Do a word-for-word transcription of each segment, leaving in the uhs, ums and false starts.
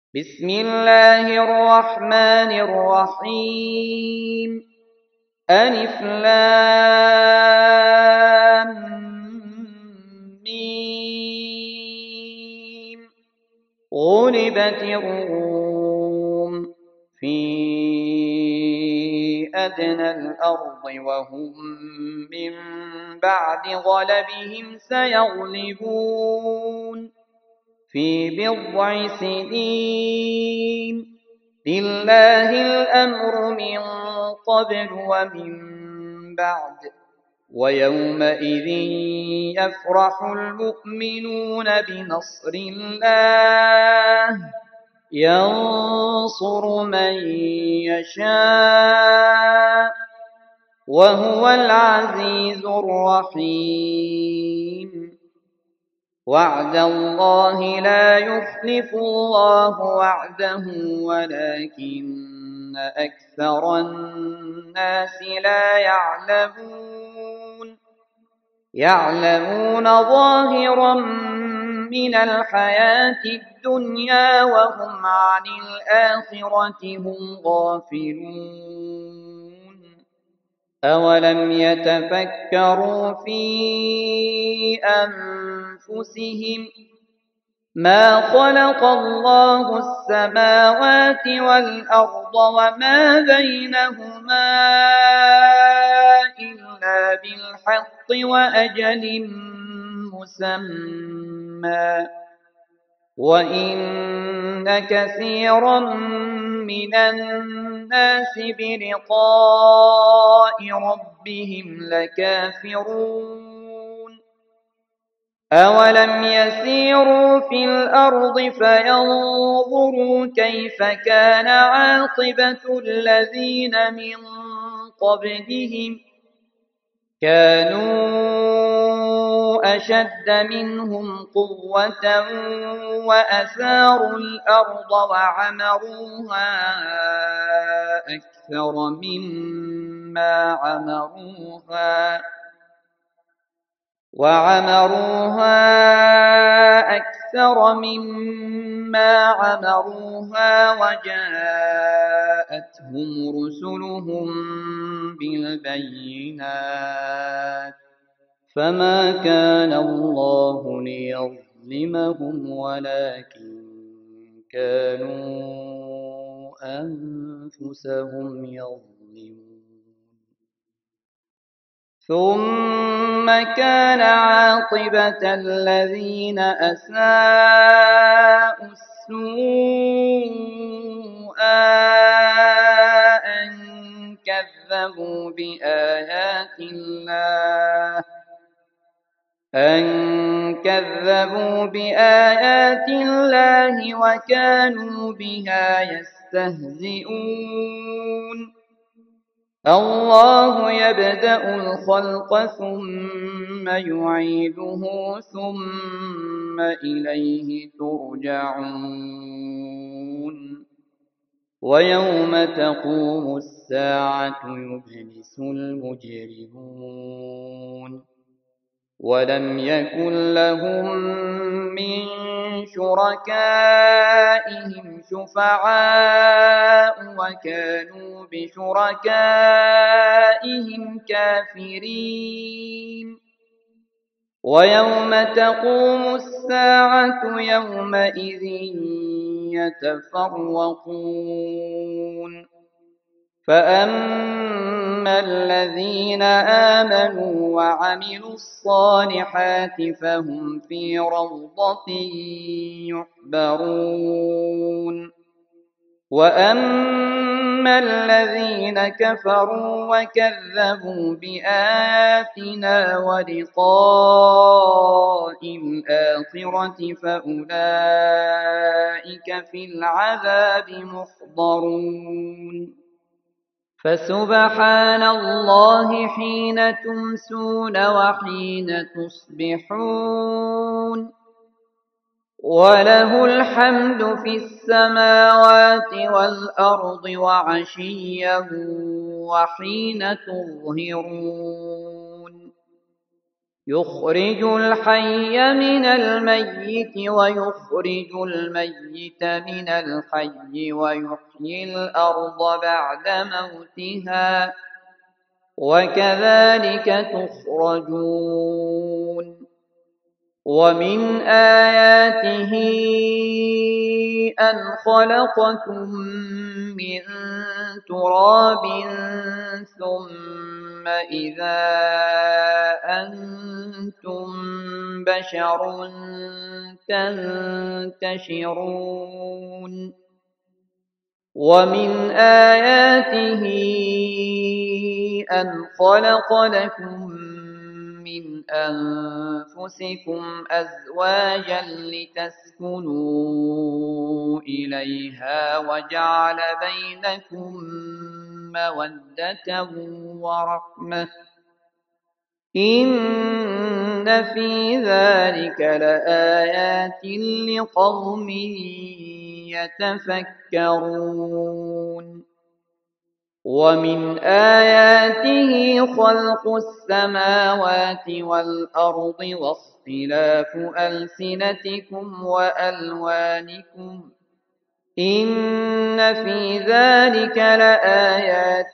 بسم الله الرحمن الرحيم ألف لام ميم غلبت الروم في أدنى الأرض وهم من بعد غلبهم سيغلبون في بضع سنين لله الأمر من قبل ومن بعد ويومئذ يفرح المؤمنون بنصر الله ينصر من يشاء وهو العزيز الرحيم وعد الله لا يخلف الله وعده ولكن أكثر الناس لا يعلمون يعلمون ظاهرا من الحياة الدنيا وهم عن الآخرة هم غافلون أولم يتفكروا في أنفسهم ما خلق الله السماوات والأرض وما بينهما إلا بالحق وأجل مسمى وإن كثيرا من الناس بلقاء ربهم لكافرون أولم يسيروا في الأرض فينظروا كيف كان عاقبة الذين من قبلهم كانوا أشد منهم قوة وأثاروا الأرض وعمروها أكثر مما عمروها وعمروها أكثر مما عمروها وجاءتهم رسلهم بالبينات فما كان الله ليظلمهم ولكن كانوا أنفسهم يظلمون ثم كان عاقبة الذين أساءوا السوء أن كذبوا بآيات الله أن كذبوا بآيات الله وكانوا بها يستهزئون الله يبدأ الخلق ثم يعيده ثم إليه ترجعون ويوم تقوم الساعة يبلس المجرمون ولم يكن لهم من شركائهم شفعاء وكانوا بشركائهم كافرين ويوم تقوم الساعة يومئذ يتفرقون فأما الذين آمنوا وعملوا الصالحات فهم في روضة يحبرون وأما الذين كفروا وكذبوا بآياتنا ولقاء الآخرة فأولئك في العذاب محضرون فسبحان الله حين تمسون وحين تصبحون وله الحمد في السماوات والأرض وعشيا وحين تظهرون يخرج الحي من الميت ويخرج الميت من الحي ويحيي الأرض بعد موتها وكذلك تخرجون ومن آياته أن خلقكم من تراب ثم إذا أنتم بشر تنتشرون ومن آياته أن خلق لكم من أنفسكم أزواجا لتسكنوا إليها وجعل بينكم مودة ورحمة إن في ذلك لآيات لقوم يتفكرون ومن آياته خلق السماوات والأرض واختلاف ألسنتكم وألوانكم إن في ذلك لآيات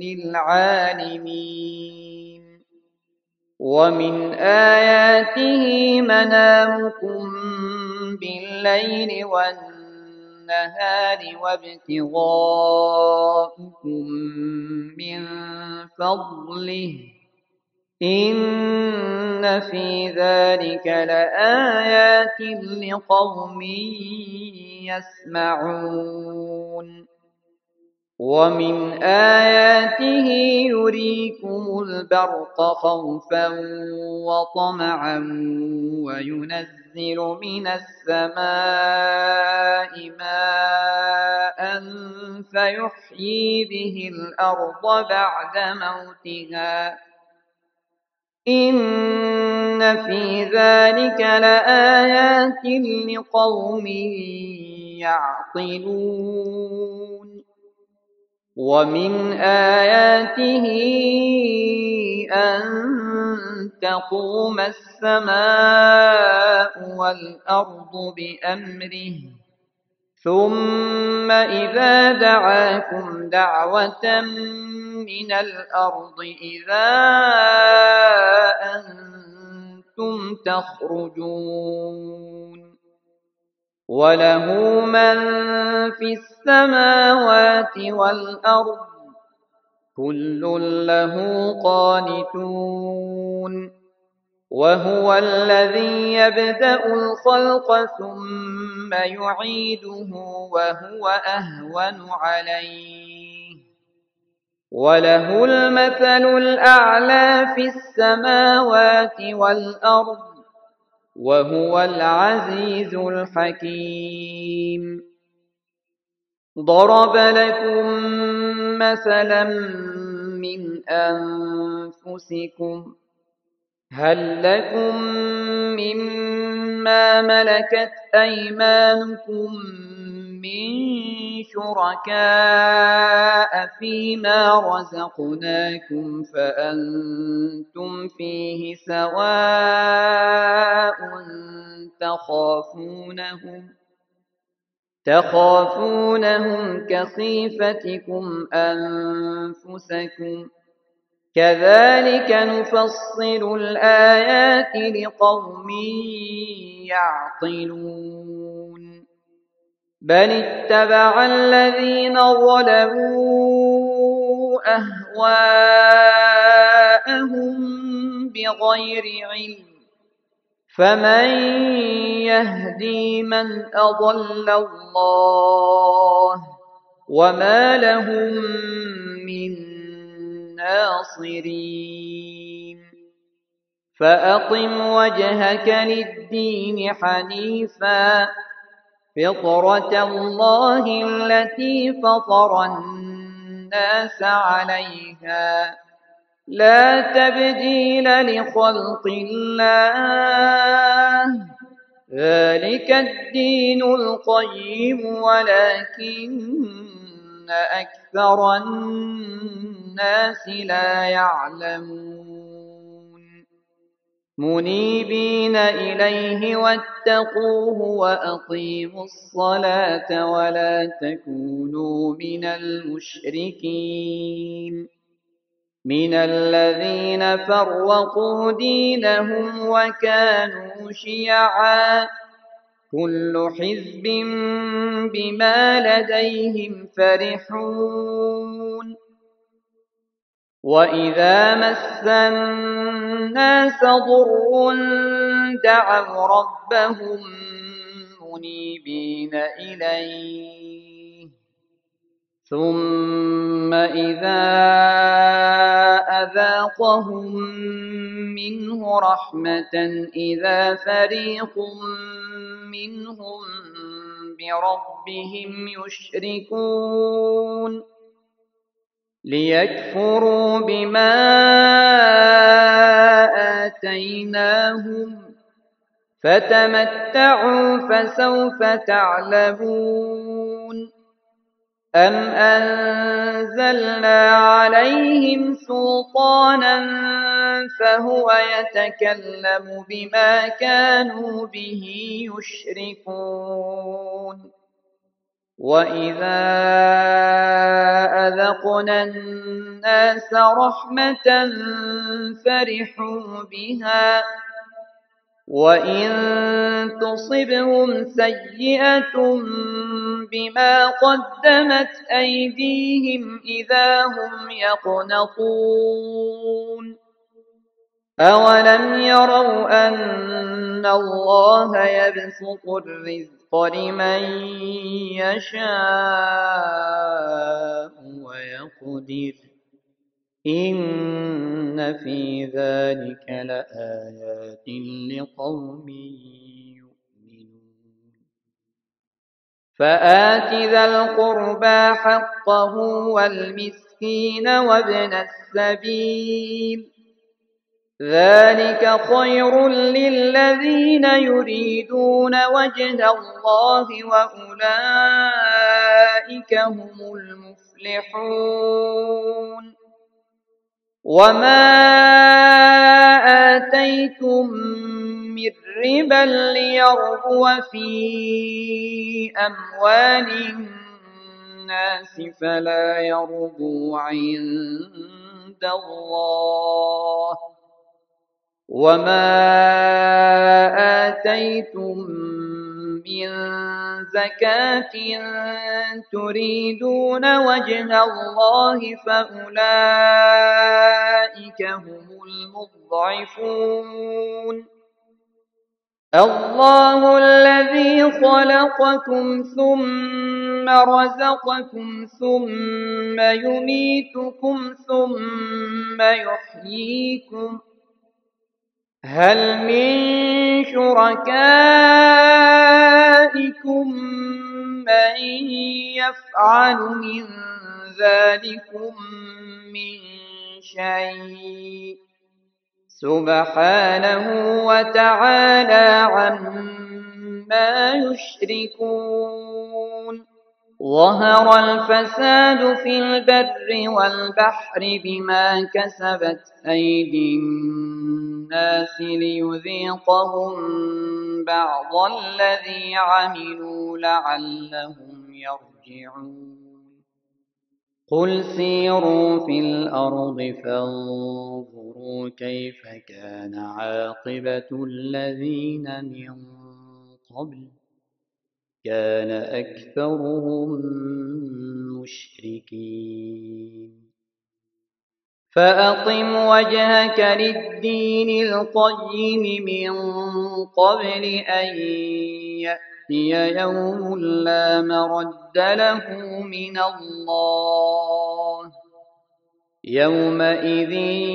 للعالمين ومن آياته منامكم بالليل والنهار وابتغاؤكم من فضله إن في ذلك لآيات لقوم يسمعون ومن آياته يريكم البرق خوفا وطمعا وينزل من السماء ماء فيحيي به الأرض بعد موتها إن في ذلك لآيات لقوم يعقلون ومن آياته أن تقوم السماء والأرض بأمره ثم إذا دعاكم دعوة من الأرض إذا أنتم تخرجون وله من في السماوات والأرض كل له قانتون وهو الذي يبدأ الخلق ثم يعيده وهو أهون عليه وله المثل الأعلى في السماوات والأرض وهو العزيز الحكيم ضرب لكم مثلا من أنفسكم هل لكم مما ملكت أيمانكم من شركاء فيما رزقناكم فأنتم فيه سواء تخافونهم تخافونهم كخيفتكم أنفسكم كذلك نفصل الآيات لقوم يعقلون بل اتبع الذين ظلموا أهواءهم بغير علم فمن يهدي من أضل الله وما لهم من ناصرين فأقم وجهك للدين حنيفا فطرة الله التي فطر الناس عليها لا تبديل لخلق الله ذلك الدين القيم ولكن أكثر الناس لا يعلمون منيبين إليه واتقوه وأقيموا الصلاة ولا تكونوا من المشركين من الذين فرقوا دينهم وكانوا شيعا كل حزب بما لديهم فرحون وإذا مس الناس ضر دعوا ربهم منيبين إليه ثم إذا أذاقهم منه رحمة إذا فريق منهم بربهم يشركون ليكفروا بما آتيناهم فتمتعوا فسوف تعلمون أم أنزلنا عليهم سلطانا فهو يتكلم بما كانوا به يشركون وإذا أذقنا الناس رحمة فرحوا بها وإن تصبهم سيئة بما قدمت أيديهم إذا هم يقنطون أولم يروا أن الله يبسط الرزق لمن يشاء ويقدر إن في ذلك لآيات لقوم يؤمنون فآت ذا القربى حقه والمسكين وابن السبيل ذلك خير للذين يريدون وجه الله وأولئك هم المفلحون وما آتيتم من ربا ليربو في أموال الناس فلا يربو عند الله وما آتيتم من زكاة تريدون وجه الله فأولئك هم المضعفون الله الذي خلقكم ثم رزقكم ثم يميتكم ثم يحييكم هل من شركائكم من يفعل من ذلكم من شيء سبحانه وتعالى عما يشركون ظهر الفساد في البر والبحر بما كسبت أيدي الناس ليذيقهم بعض الذي عملوا لعلهم يرجعون قل سيروا في الأرض فانظروا كيف كان عاقبة الذين من قبل كان أكثرهم مشركين فأقم وجهك للدين القيم من قبل أن يأتي يوم لا مرد له من الله يومئذ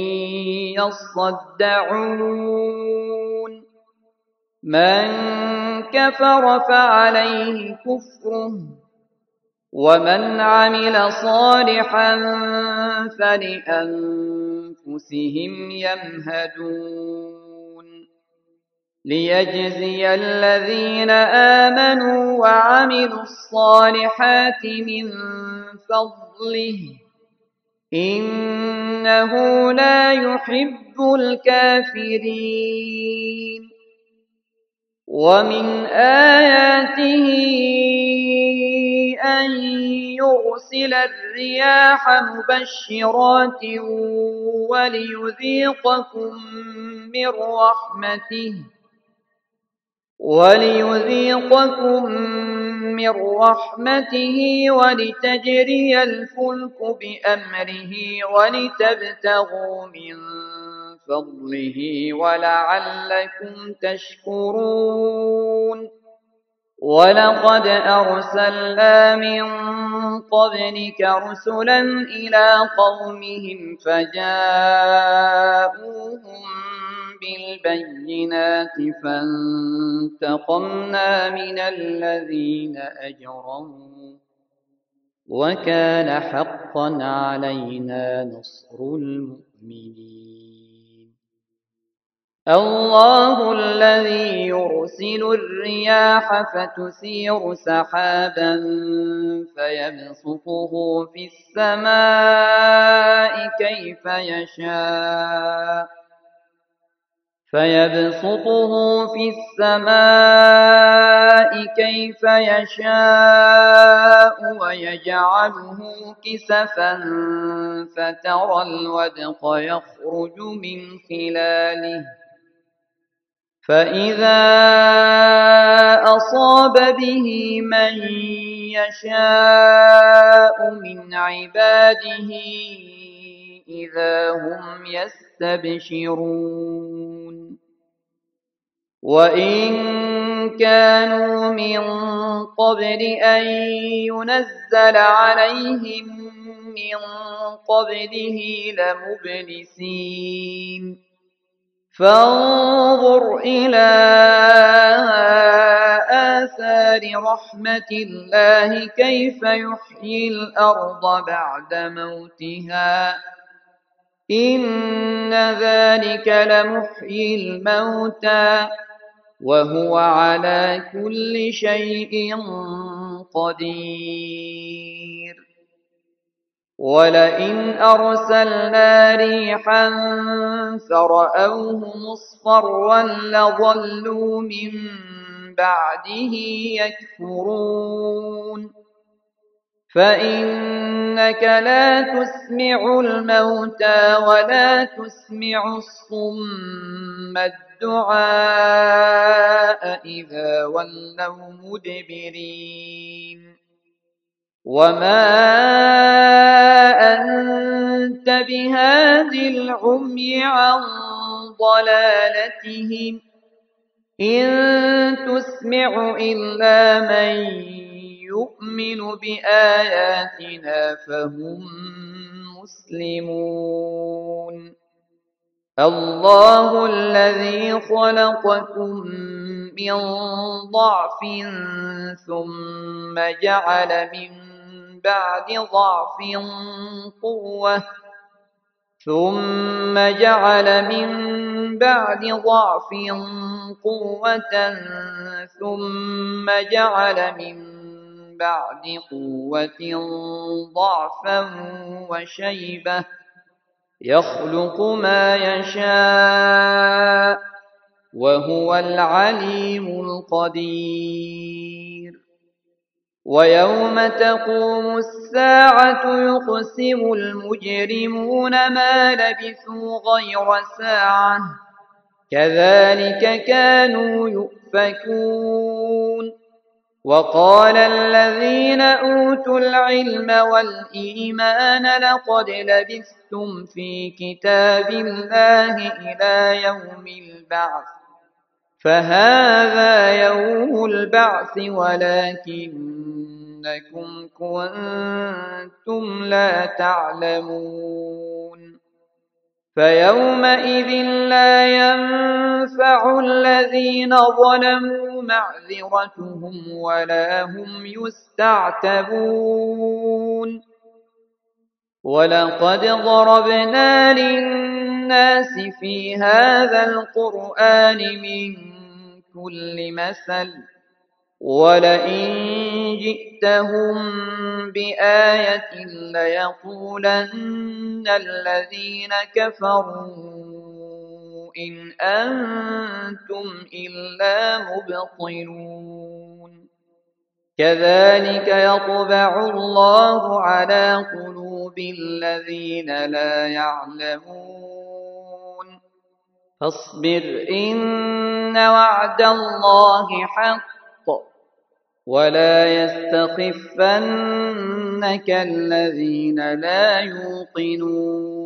يصدعون من كفر فعليه كفره ومن عمل صالحا فلأنفسهم يمهدون ليجزي الذين آمنوا وعملوا الصالحات من فضله إنه لا يحب الكافرين ومن آياته أن يرسل الرياح مبشرات وليذيقكم من رحمته وليذيقكم من رحمته ولتجري الفلك بأمره ولتبتغوا من فضله ولعلكم تشكرون ولقد أرسلنا من قبلك رسلا إلى قومهم فجاءوهم بالبينات فانتقمنا من الذين أجرموا وكان حقا علينا نصر المؤمنين الله الذي يرسل الرياح فتثير سحابا فيبسطه في السماء كيف يشاء فيبسطه في السماء كيف يشاء ويجعله كسفا فترى الودق يخرج من خلاله فإذا أصاب به من يشاء من عباده إذا هم يستبشرون وإن كانوا من قبل أن ينزل عليهم من قبله لمبلسين فانظر إلى آثار رحمة الله كيف يحيي الأرض بعد موتها إن ذلك لمحيي الموتى وهو على كل شيء قدير ولئن أرسلنا ريحا فرأوه مصفرا لظلوا من بعده يكفرون فإنك لا تسمع الموتى ولا تسمع الصم الدعاء إذا ولوا مدبرين وما أنت بهاد العمي عن ضلالتهم إن تسمع إلا من يؤمن بآياتنا فهم مسلمون الله الذي خلقكم من ضعف ثم جعل من بعد ضعف قوة ثم جعل من بعد ضعف قوة ثم جعل من بعد قوة ضعفا وشيبة يخلق ما يشاء وهو العليم القدير ويوم تقوم الساعة يقسم المجرمون ما لبثوا غير ساعة كذلك كانوا يؤفكون وقال الذين أوتوا العلم والإيمان لقد لبثتم في كتاب الله إلى يوم البعث فهذا يوم البعث ولكنكم كنتم لا تعلمون فيومئذ لا ينفع الذين ظلموا معذرتهم ولا هم يستعتبون ولقد ضربنا للناس في هذا القرآن من كل مثل ولئن جئتهم بآية ليقولن الذين كفروا إن أنتم إلا مبطلون كذلك يطبع الله على قلوب الذين لا يعلمون فاصبر إن وعد الله حق ولا يستخفنك الذين لا يوقنون